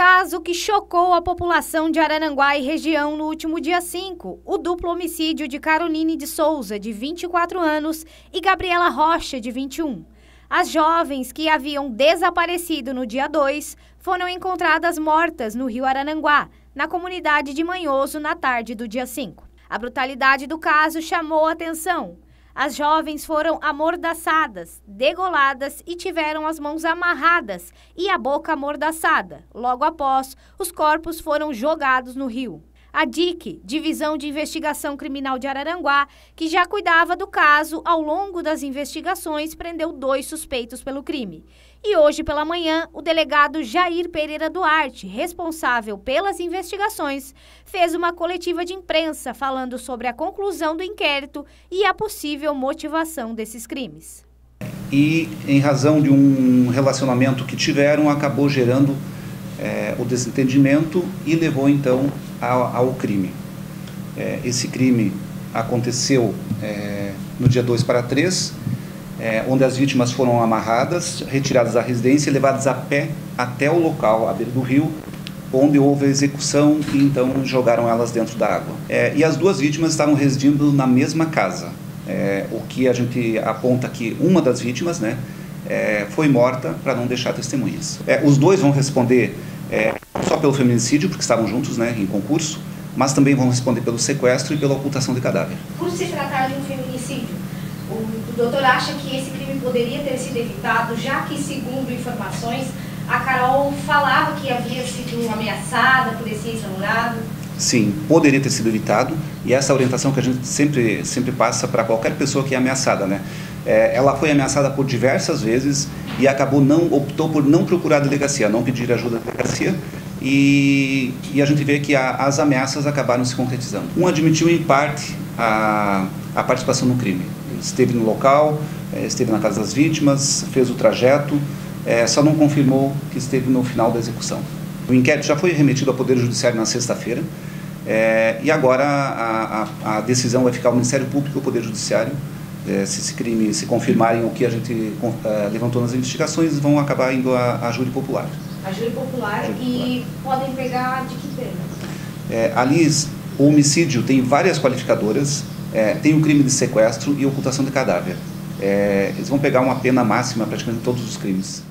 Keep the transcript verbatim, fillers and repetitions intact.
caso que chocou a população de Araranguá e região no último dia cinco, o duplo homicídio de Caroline de Souza, de vinte e quatro anos, e Gabriela Rocha, de vinte e um. As jovens que haviam desaparecido no dia dois foram encontradas mortas no rio Araranguá, na comunidade de Manhoso, na tarde do dia cinco. A brutalidade do caso chamou a atenção. As jovens foram amordaçadas, degoladas e tiveram as mãos amarradas e a boca amordaçada. Logo após, os corpos foram jogados no rio. A D I C, Divisão de Investigação Criminal de Araranguá, que já cuidava do caso ao longo das investigações, prendeu dois suspeitos pelo crime. E hoje pela manhã, o delegado Jair Pereira Duarte, responsável pelas investigações, fez uma coletiva de imprensa falando sobre a conclusão do inquérito e a possível motivação desses crimes. E, em razão de um relacionamento que tiveram, acabou gerando é, o desentendimento e levou, então, ao, ao crime. É, esse crime aconteceu é, no dia dois para três, É, onde as vítimas foram amarradas, retiradas da residência e levadas a pé até o local, à beira do rio, onde houve a execução e então jogaram elas dentro da água. É, e as duas vítimas estavam residindo na mesma casa. É, o que a gente aponta que uma das vítimas, né, é, foi morta para não deixar testemunhas. É, os dois vão responder é, não só pelo feminicídio, porque estavam juntos, né, em concurso, mas também vão responder pelo sequestro e pela ocultação de cadáver. Por se tratar de um feminicídio, o doutor acha que esse crime poderia ter sido evitado, já que, segundo informações, a Carol falava que havia sido ameaçada por esse ex-namorado? Sim, poderia ter sido evitado, e essa orientação que a gente sempre, sempre passa para qualquer pessoa que é ameaçada, né? É, ela foi ameaçada por diversas vezes e acabou não, optou por não procurar a delegacia, não pedir ajuda da delegacia, e, e a gente vê que a, as ameaças acabaram se concretizando. Um admitiu em parte a, a participação no crime. Esteve no local, esteve na casa das vítimas, fez o trajeto, é, só não confirmou que esteve no final da execução. O inquérito já foi remetido ao Poder Judiciário na sexta-feira, é, e agora a, a, a decisão vai ficar ao Ministério Público e ao Poder Judiciário. É, se esse crime se confirmarem o que a gente é, levantou nas investigações, vão acabar indo a, a júri popular. A júri popular, júri e popular. Podem pegar de que pena? É, ali, o homicídio tem várias qualificadoras. É, tem o crime de sequestro e ocultação de cadáver. É, eles vão pegar uma pena máxima praticamente em todos os crimes.